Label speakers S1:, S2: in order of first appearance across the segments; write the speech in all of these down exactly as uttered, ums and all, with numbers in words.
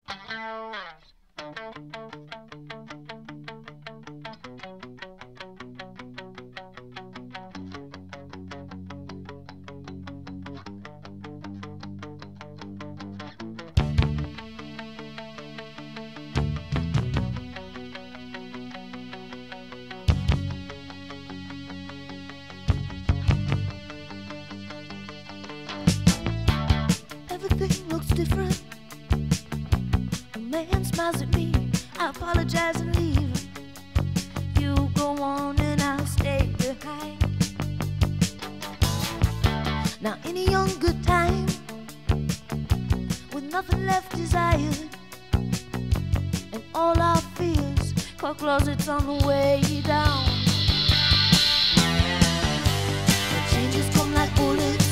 S1: Everything looks different. A man smiles at me, I apologize and leave. You go on and I'll stay behind. Now in a young good time, with nothing left desired, and all our fears, car closets on the way down. The changes come like bullets,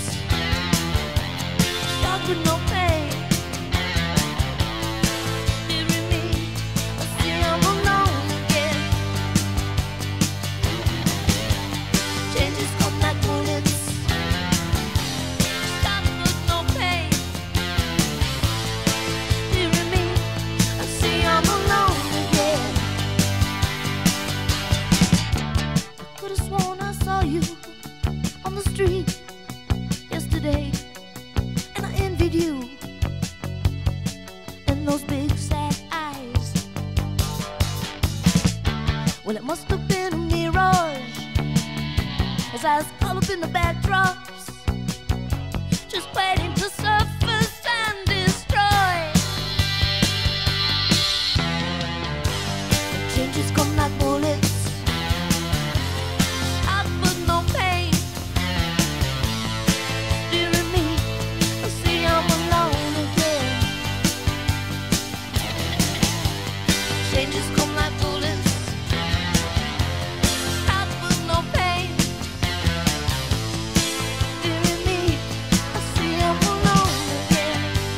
S1: start with no pain. Hearing me, I see I'm alone again. Changes come like bullets, start with no pain. Hearing me, I see I'm alone again. I could have sworn I saw you on the street yesterday, and I envied you and those big sad eyes. Well, it must have been a mirage, as I was caught up in the backdrops, just waiting to surface and destroy. The changes come like bullets, shot with no pain. Hearing me, I see I'm alone again. Changes come like bullets, shot with no pain. Hearing me, I see I'm alone again.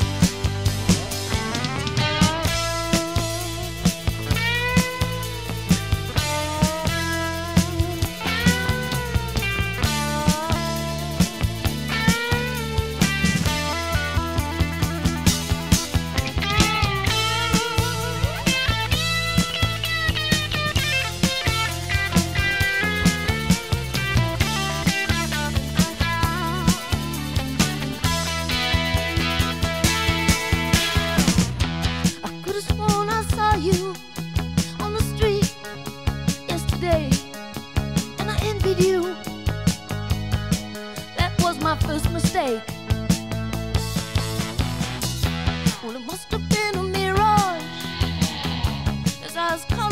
S1: I could have sworn I saw you on the street yesterday, and I envied you. That was my first mistake. Well, it must have been a mirage, as I was caught